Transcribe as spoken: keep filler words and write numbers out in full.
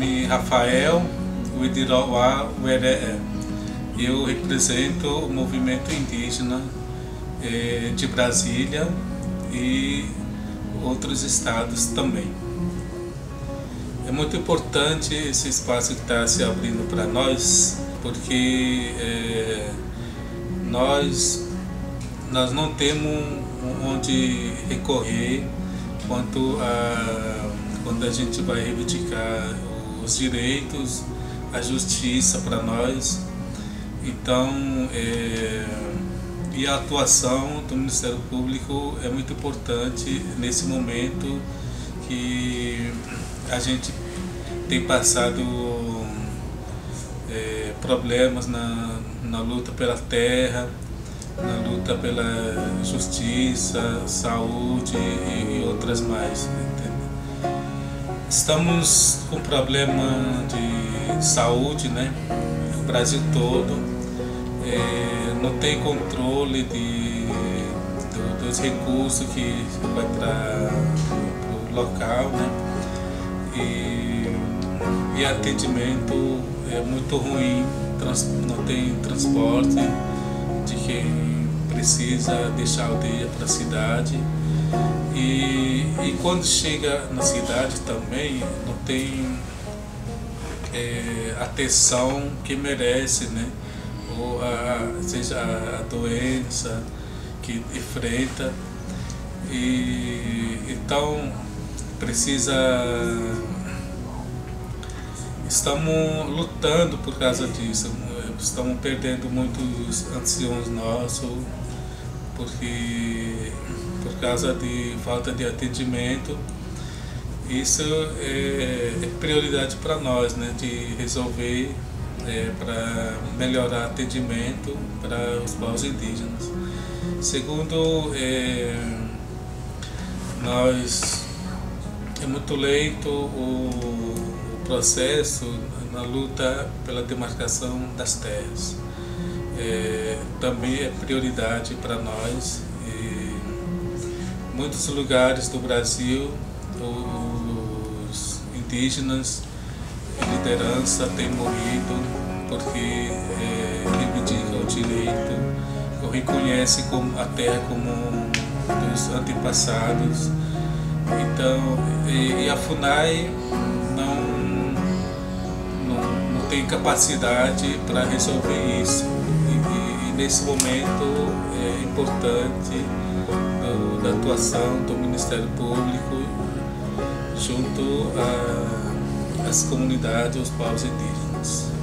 nome é Rafael Widirowa Weree. Eu represento o movimento indígena eh, de Brasília e outros estados também. É muito importante esse espaço que está se abrindo para nós, porque eh, nós, nós não temos onde recorrer quanto a quando a gente vai reivindicar os direitos, a justiça para nós. Então, é, e a atuação do Ministério Público é muito importante nesse momento que a gente tem passado é, problemas na, na luta pela terra, na luta pela justiça, saúde e, e outras mais. Entendeu? Estamos com problema de saúde, né? O Brasil todo é, não tem controle de, do, dos recursos que vai para o local, né? E, e atendimento é muito ruim, trans, não tem transporte de quem precisa deixar a aldeia para a cidade. E, e quando chega na cidade também não tem é, atenção que merece, né? Ou a, seja a doença que enfrenta. E então precisa. Estamos lutando por causa disso, estamos perdendo muitos anciãos nossos, porque por causa de falta de atendimento. Isso é, é prioridade para nós, né, de resolver é, para melhorar o atendimento para os povos indígenas. Segundo, é, nós é muito lento o, o processo na luta pela demarcação das terras. É, também é prioridade para nós. Muitos lugares do Brasil, os indígenas e liderança têm morrido porque é, reivindicam o direito, ou reconhecem como, a terra como dos antepassados. Então, e, e a FUNAI não, não, não tem capacidade para resolver isso. E, e, e nesse momento é importante da atuação do Ministério Público junto às comunidades e aos povos indígenas.